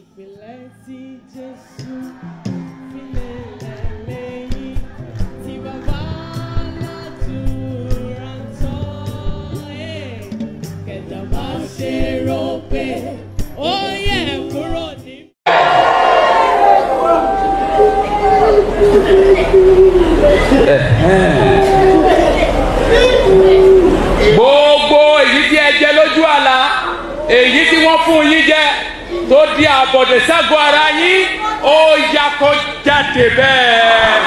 Gbogbo èyí tí ẹ jẹ lójú àlá, èyí tí wọ́n fún yín jẹ tó di àbọ̀dè ságọ́ ara yín, ó yá kó jáde bẹ́ẹ̀.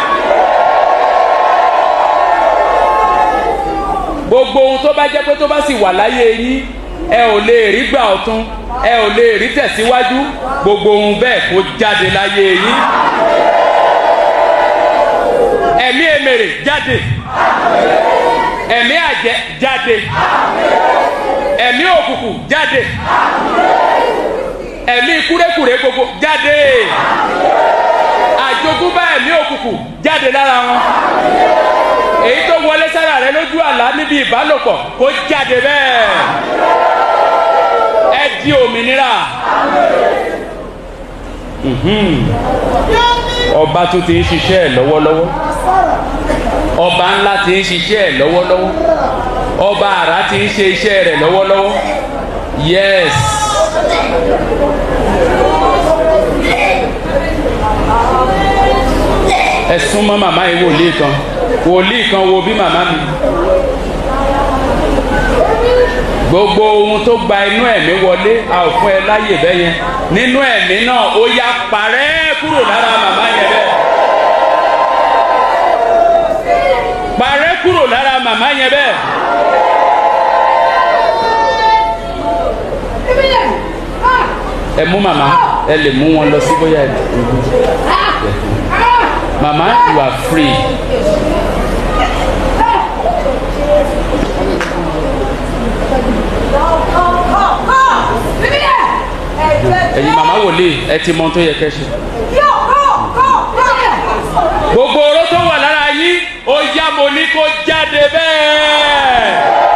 Gbogbo ohun tó bá jẹ́ pé tó bá sì wà láyé yín, ẹ ò lè rí gbà ọ̀tun, ẹ ò lè rí tẹ̀síwájú, gbogbo ohun bẹ́ẹ̀ kó jáde láyé yín. Ẹ̀mí èmèrè jáde, ẹ̀mí àjẹ́ jáde, ẹ̀mí òkùnkùn jáde, ẹ̀mí kúrékùré gbogbo jáde, àjogúnbá ẹ̀mí òkùnkùn jáde lára wọn. Èyí tó wọlé sára rẹ lójú àlá níbi ìbálòpọ̀ kó jáde bẹ́ẹ̀. Ẹ di òmìnira. Ọba tó ti ń ṣiṣẹ́ ẹ̀ lọ́wọ́lọ́wọ́, ọba ńlá ti ń ṣiṣẹ́ ẹ̀ lọ́wọ́lọ́wọ́, ọba àrà ti ń ṣe iṣẹ́ rẹ̀ lọ́wọ́lọ́wọ́. Yes. Ẹ súnmọ́ màmá yìí wòlíì kan wo bí màmá mi. Gbogbo ohun tó gba inú ẹ̀mí wọlé a ò fún ẹ láyè bẹ́ẹ̀ yẹn. Nínú ẹ̀mí náà ó yá parẹ́ kúrò lára màmá yẹn bẹ́ẹ̀. Parẹ́ kúrò lára màmá yẹn bẹ́ẹ̀. Ẹ mú màmá, ẹ lè mú wọn lọ sí bóyá ẹ. Mama, you are free. Ẹ̀yin màmá wòlíì, ẹ ti mọ ohun tó yẹ kẹ́ ṣe. Gbogbo oró tó wà lára yín, ó yá mo ní kó jáde bẹ́ẹ̀.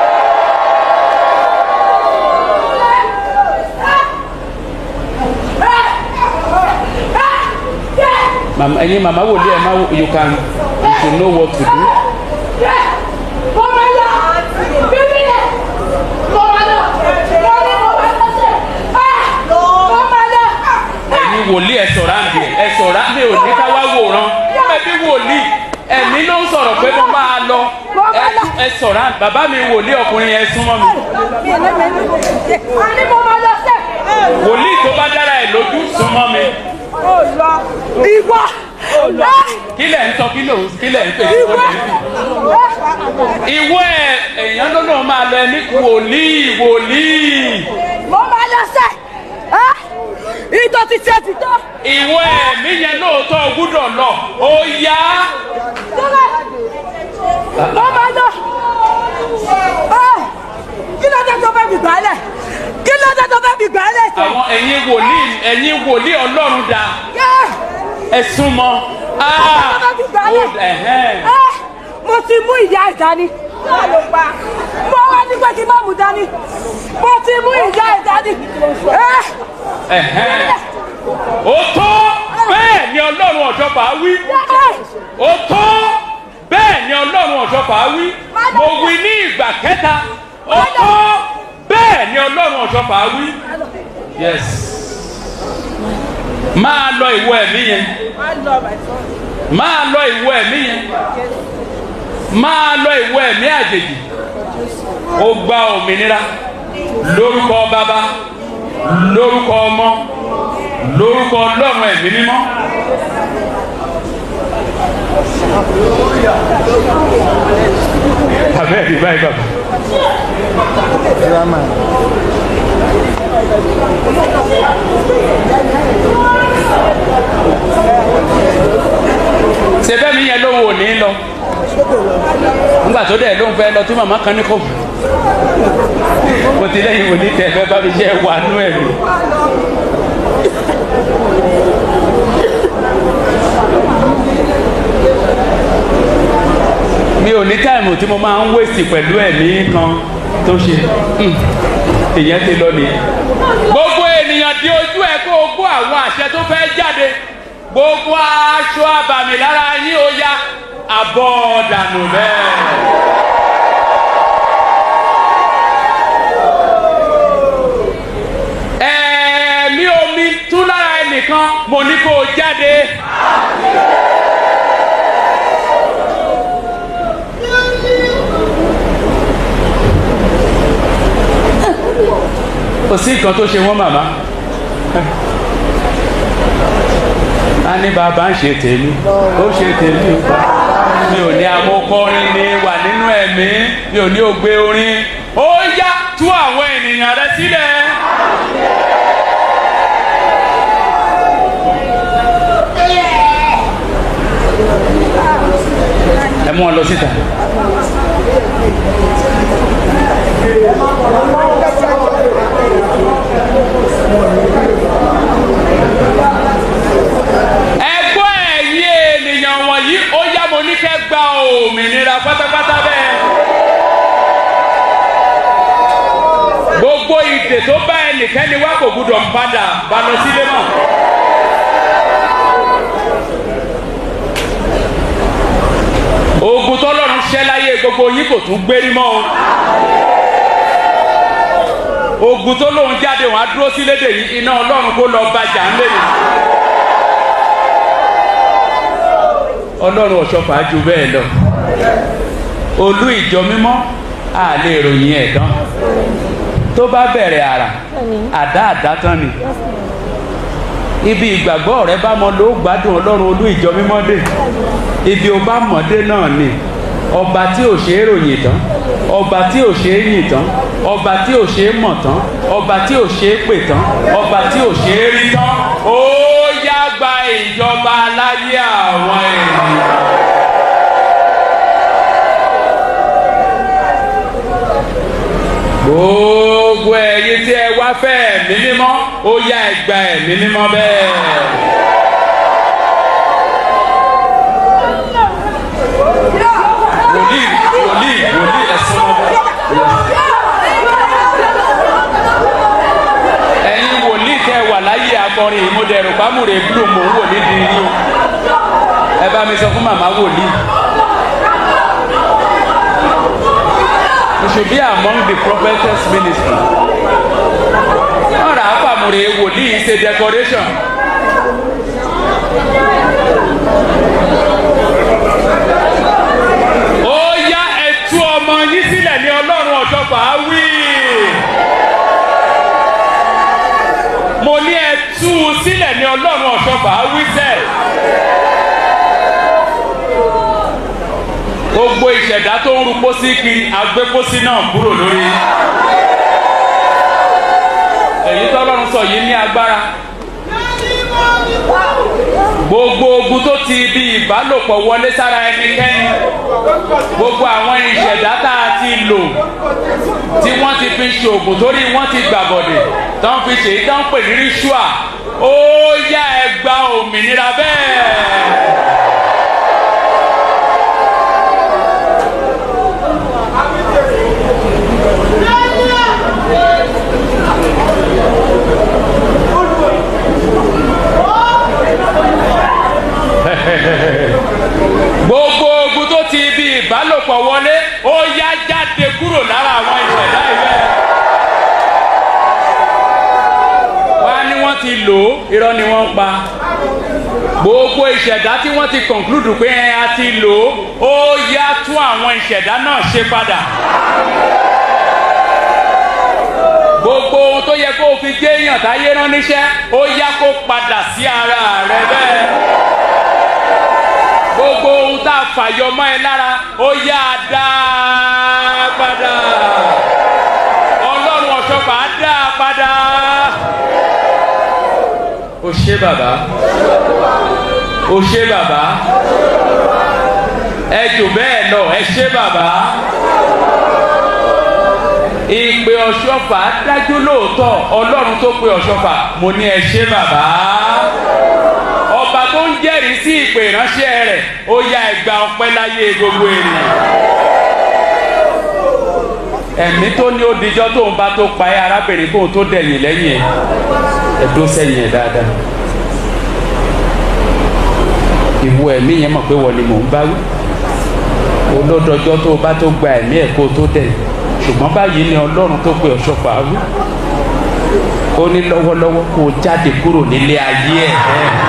Mama, ẹ̀yin màmá wòlíì ẹ má you should know what to do. Ẹ̀yin wòlíì ẹ sọ̀rọ̀ àǹdí ò ní ká wá wòran. Ẹbí wòlíì ẹ̀mí ló ń sọ̀rọ̀ pé mo máa lọ. Ẹ sọ̀rọ̀ àǹdí bàbá mi wòlíì ọkùnrin yẹn súnmọ́ mi. Wòlíì tó bá dára ẹ̀ lójú súnmọ́ mi. Ìwọ. Kí lẹ̀ ń sọ kí lẹ̀ ń pè é ìwọ èèyàn ló náà máa lọ ẹni wòlíì. Mo máa lọ sẹ́, ìtọ́ ti ṣe ti tọ́. Ìwọ ẹ̀mí yẹn lóòótọ́ gbúdọ̀ lọ, ó yá. Mo máa lọ. Kí ló dé tó fẹ́ mi gbálẹ̀? Kí ló dé tó fẹ́ mi gbálẹ̀? Àwọn ẹ̀yin wòlíì Ọlọ́run dá. Ẹ súnmọ́. Mo ti mú ìyá ẹ̀ dání. Mo wá ní pé kí n má mú dání. Mo ti mú ìyá ẹ̀ dání. Ó tó bẹ́ẹ̀ ni Ọlọ́run ọ̀jọ̀gbà wí. Ó tó bẹ́ẹ̀ ni Ọlọ́run ọ̀jọ̀gbà wí. Mo wí ní ìgbà kẹta. Ó tó bẹ́ẹ̀ ni Ọlọ́run ọ̀jọ̀gbà wí. Yes. Máa lọ ìwọ ẹ̀mí yẹn. Máa lọ ìwọ ẹ̀mí yẹn. Máa lọ ìwọ ẹ̀mí àjèjì. Ó gba òmìnira lórúkọ Bàbá, lórúkọ Ọmọ, lórúkọ Ọlọ́run ẹ̀mí mímọ́. Àbẹ́ẹ̀dì báyìí bàbá. Ṣé bẹ́ẹ̀ mi yẹn lóhùn òní lọ? Nígbà tó dẹ̀ ló ń fẹ́ lọ tí màmá kan ní kò. Mo ti lẹ́yìn òní tẹ̀ fẹ́ bá mi jẹ́ wà nú ẹ̀mí. Mi ò ní táìmù tí mo máa ń wéṣì pẹ̀lú ẹ̀mí kan tó ṣe. Ìyẹn ti lọ nìyẹn. Gbogbo ènìyàn ènìyàn di ojú ẹ kó o gbọ́ àwọn àṣẹ tó fẹ́ jáde. Gbogbo aṣọ àbàmì lára yín ó yá abọ́ dànù bẹ́ẹ̀. Ẹ̀mí omi tú lára ẹnìkan mo ní kó o jáde. Kò sí nǹkan tó ṣe wọ́n màmá. A ní bàbá ń ṣe tèmi, ó ṣe tèmi. Mi ò ní amókọrin ni wà nínú ẹ̀mí, mi ò ní ògbé orin. Ó yá tú àwọn ènìyàn rẹ sílẹ̀. Ẹ mú wọn lọ síta. Ẹgbọ́ ẹ̀yin ènìyàn wọ̀nyí ó yá mo ní kẹ́ gba òmìnira pátápátá bẹ́ẹ̀. Gbogbo ìdè tó bá ẹnikẹ́ni wá kò gbúdọ̀ padà bá lọ sílé mọ́. Ogun tọ́lọ́run ṣẹ́ láyé gbogbo yín kò tún gbérí mọ́ o. Ogun tó lóun jáde wọn á dúró sí lédè yìí, iná Ọlọ́run kó lọ bàjá ńlẹ̀. Ọlọ́run ọ̀ṣọ́fà jù bẹ́ẹ̀ lọ. Olú ìjọ mímọ́ a lè ròyìn ẹ̀ tán. Tó bá bẹ̀rẹ̀ àrà àdá tán ni. Ibi ìgbàgbọ́ rẹ bá mọ ló gbádùn Ọlọ́run olú ìjọ mímọ́ dé. Ibi o bá mọ̀dé náà ni. Ọba tí ò ṣe é ròyìn tán, ọba tí ò ṣe é yìn tán, ọba tí ò ṣe é mọ̀ tán, ọba tí ò ṣe é pè tán, ọba tí ò ṣe é rí tán. Ó yá gba ìjọba láyé àwọn ènìyàn. Gbogbo ẹ̀yin tí ẹ wá fẹ́ ẹ̀mí mímọ́, ó yá ẹ gba ẹ̀mí mímọ́ bẹ́ẹ̀. Wòlíì ẹ̀sùn ọmọ. Ẹ̀yin wòlíì tẹ́ wà láyé akọrin ìmúdẹ̀rù bámúre blue mò ń wò nídìí yín o. Ẹ bá mi sọ fún màmá wòlíì. You should be among the prophetess ministry. Ọ̀rọ̀ àpamùrè wòlíì ṣe decoration. Ó yá ẹ tú ọmọ yín sílẹ̀ ní Ọlọ́run ọ̀ṣọ́fà wí. Mo ní ẹ tú u sílẹ̀ ní Ọlọ́run ọ̀ṣọ́fà wí sẹ́ẹ̀. Gbogbo ìṣẹ̀dá tó ń ru pósí kiri agbé pósí náà kúrò lórí. Èyí tọ́lọ́run sọ yìí ní agbára. Gbogbo ogun tó ti ibi ìbálòpọ̀ wọlé sára ẹnikẹ́ni, gbogbo àwọn ìṣẹ̀dá tá a ti lò tí wọ́n ti fi ṣoògùn torí wọ́n ti gbàbọ̀dẹ̀ tó ń fi ṣèyí tó ń pè ní ríṣùà, ó yá ẹ gba òmìnira bẹ́ẹ̀. Gbogbo ogun tó ti ibi ìbálòpọ̀ wọlé ó yá jáde kúrò lára àwọn ìṣẹ̀dá ìwẹ̀. Wá ní wọ́n ti lò ó, irọ́ ni wọ́n ń pa. Gbogbo ìṣẹ̀dá tí wọ́n ti conclude pé a ti lò ó, ó yá tún àwọn ìṣẹ̀dá náà ṣe padà. Gbogbo ohun tó yẹ kó o fi gé èèyàn táyé rán níṣẹ́, ó yá kó padà sí ara rẹ bẹ́ẹ̀. Gbogbo ohun tá a fàyọ mọ́ ẹ lára ó yá a dá a padà. Ọlọ́run ọ̀ṣọ́fà á dá a padà. Ó ṣé bàbá, ó ṣé bàbá, ẹ jù bẹ́ẹ̀ lọ, ẹ ṣé bàbá. Ìpè ọ̀ṣọ́fà dájú lóòótọ́, Ọlọ́run tó pe ọ̀ṣọ́fà mo ní ẹ ṣé bàbá. Ọba tó ń jẹ́rìí sí ìpè ìránṣẹ́ rẹ̀ ó yá ẹ gba ọpẹ́ láyé gbogbo ènìyàn. ẹ̀mí tó ní ó dijọ́ tóun bá tó pa ẹ́ arábìnrin kóun tó dẹ̀yìn lẹ́yìn ẹ̀ ẹ̀dó sẹ́yìn ẹ̀ dáadáa. ìwọ ẹ̀mí yẹn mọ̀ pé wọ́n ni mò ń bá wí olódọjọ́ tó bá tó gba ẹ̀mí ẹ̀ kó tó dẹ̀ ṣùgbọ́n báyìí ni Ọlọ́run tó pe Ọ̀ṣọ́fà wí ó ní lọ́wọ́lọ́wọ́ kó o jáde kúrò nílé ayé ẹ̀.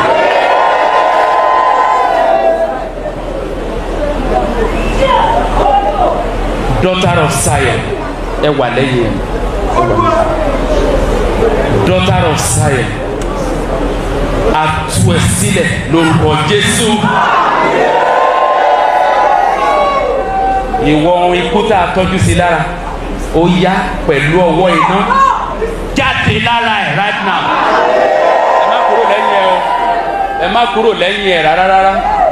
Daughter of Zion ẹ wà lẹ́yìn ẹ̀ Daughter of Zion atu ẹ sílẹ̀ lórúkọ Jésù. ìwọ ohun ikú tá a tọ́jú sí lára ó yá pẹ̀lú ọwọ́ iná jáde lára ẹ̀ right now. ẹ má kúrò lẹ́yìn ẹ o ẹ má kúrò lẹ́yìn ẹ rárá rárá.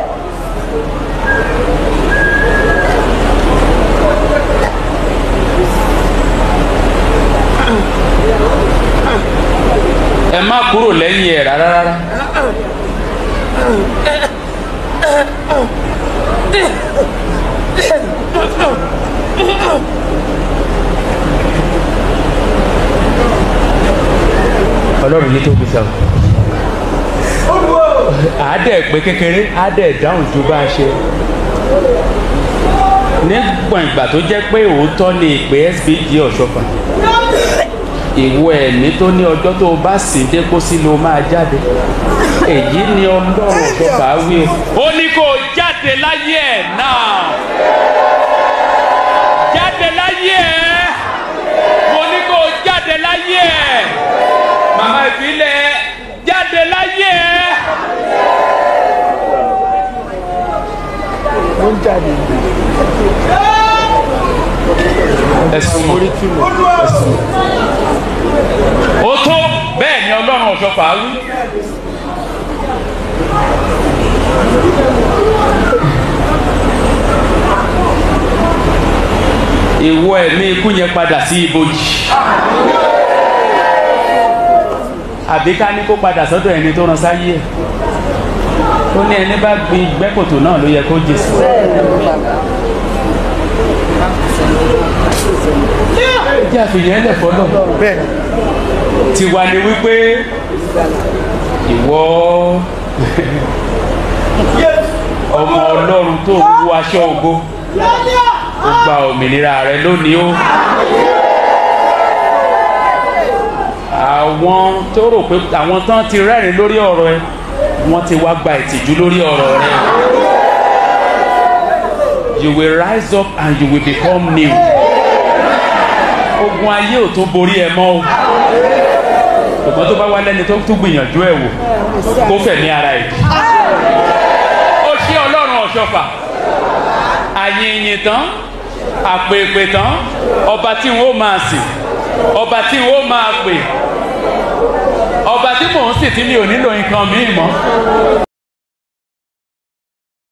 ẹ má kúrò lẹ́yìn ẹ rárá rárá. Ọlọ́run yìí tó bí sọ àádẹ́ pé kékeré àádẹ́ dáhùn ju bá a ṣe nígbọ̀n ìgbà tó jẹ́ pé òótọ́ ni ìpè SBG Ọ̀ṣọ́fà ìwọ ẹ̀mí tó ní ọjọ́ tó o bá sì dé kó sí ló máa jáde èyí ni Ọlọ́run Ọ̀ṣọ́fà wí o. ó ní kó o jáde láyé ẹ̀ náà jáde láyé ẹ̀ mo ní kó o jáde láyé ẹ̀ màmá ìbílẹ̀ jáde láyé ẹ̀. ó ń jáde ẹ̀sùn ó tó bẹ́ẹ̀ ni Ọlọ́run Ọ̀ṣọ́fà wí. ìwọ ẹ̀mí ikú yẹn padà sí ibojì àbí ká ní kó padà sọ́dọ̀ ẹni tó rán sáyé ẹ̀ ó ní ẹni bá gbin ìgbẹ́kòtò náà ló yẹ kó jẹ sí. jẹ́ àfihàn ẹlẹ̀ fọ́lọ́ tiwa ni wípé ìwọ ọmọ Ọlọ́run tó ń wọ aṣọ ògo ó gba òmìnira rẹ lónìí o. àwọn tó rò pé àwọn tán ti rẹ́rìn lórí ọ̀rọ̀ ẹ wọ́n ti wá gba ìtìjú lórí ọ̀rọ̀ rẹ. You will rise up and you will become new. ogun ayé ò tún borí ẹ mọ́ o. ṣùgbọ́n tó bá wá lẹ́ni tó tún gbìyànjú ẹ̀ wò kó fẹ̀mí ara ẹ̀ jì. ó ṣe Ọlọ́run Ọ̀ṣọ́fà àyìnyìn tán àpèpè tán ọba tí n ó máa sìn ọba tí n ó máa pè ọba tí mò ń sìn tí mi ò nílò nǹkan míì mọ́